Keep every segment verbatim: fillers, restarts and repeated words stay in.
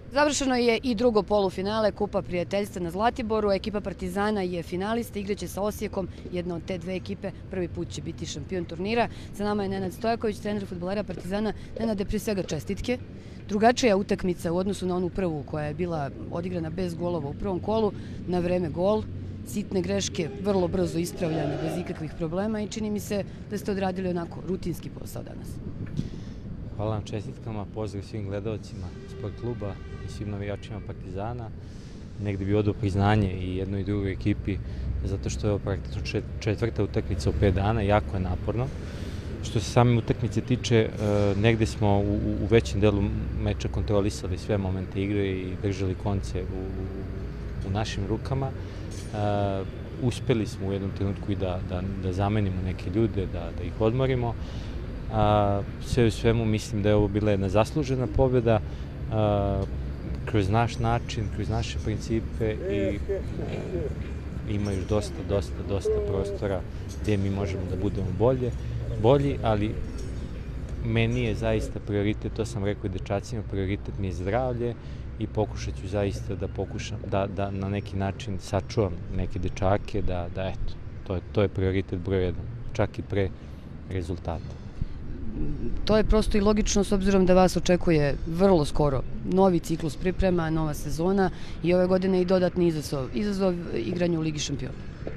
Završeno je i drugo polufinale Kupa prijateljstva na Zlatiboru. Ekipa Partizana je finalista, igraće sa Osijekom, jedna od te dve ekipe. Prvi put će biti šampion turnira. Sa nama je Nenad Stojaković, trener fudbalera Partizana. Nenade, prije svega čestitke. Drugačija utakmica u odnosu na onu prvu koja je bila odigrana bez golova u prvom kolu. Na vreme gol, sitne greške, vrlo brzo ispravljane bez ikakvih problema i čini mi se da ste odradili onako rutinski posao danas. Hvala vam čestitkama, pozdrav svim gledalcima sport kluba i svim navijačima Partizana. Negde bi odao priznanje i jednoj i drugoj ekipi, zato što je praktično četvrta utakmica u pet dana, jako je naporno. Što se same utakmice tiče, negde smo u većem delu meča kontrolisali sve momente igre i držali konce u našim rukama. Uspeli smo u jednom trenutku i da zamenimo neke ljude, da ih odmorimo. Sve u svemu mislim da je ovo bila jedna zaslužena pobjeda kroz naš način, kroz naše principe i ima još dosta, dosta, dosta prostora gdje mi možemo da budemo bolji, ali meni je zaista prioritet, to sam rekao i dečacima, prioritet mi je zdravlje i pokušat ću zaista da pokušam da na neki način sačuvam neke dečake, da eto, to je prioritet broj jedan, čak i pre rezultata. To je prosto i logično s obzirom da vas očekuje vrlo skoro novi ciklus priprema, nova sezona i ove godine i dodatni izazov, izazov igranja u Ligi šampiona.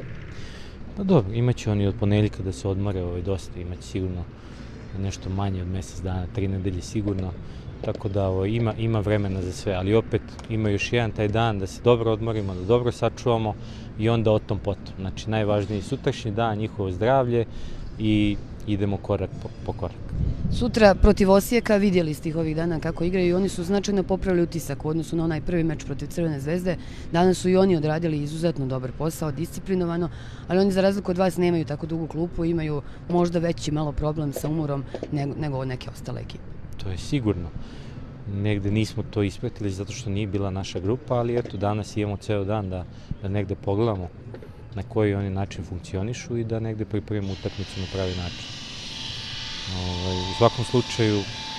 Pa dobro, imaće oni od ponedeljka da se odmore dosta, imaće sigurno nešto manje od mesec dana, tri nedelje sigurno, tako da ima vremena za sve, ali opet ima još jedan taj dan da se dobro odmorimo, da dobro sačuvamo i onda o tom potom. Znači najvažniji sutrašnji dan, njihovo zdravlje i idemo korak po korak. Sutra protiv Osijeka, vidjeli ste ih ovih dana kako igraju i oni su značajno popravili utisak u odnosu na onaj prvi meč protiv Crvene zvezde. Danas su i oni odradili izuzetno dobar posao, disciplinovan, ali oni za razliku od vas nemaju tako dugu klupu, imaju možda veći malo problem sa umorom nego neke ostale ekipe. To je sigurno. Negde nismo to ispratili zato što nije bila naša grupa, ali eto danas imamo ceo dan da negde pogledamo na koji oni način funkcionišu i da negde pripremimo utakmicu na pravi način. U svakom slučaju,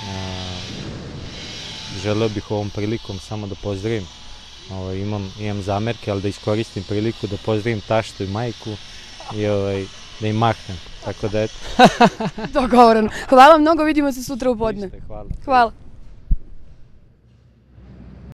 želeo bih ovom prilikom samo da pozdravim, imam zamerke, ali da iskoristim priliku da pozdravim taštu i majku i da im mahnem, tako da eto. Dogovoreno. Hvala mnogo, vidimo se sutra u podne. Hvala. Hvala.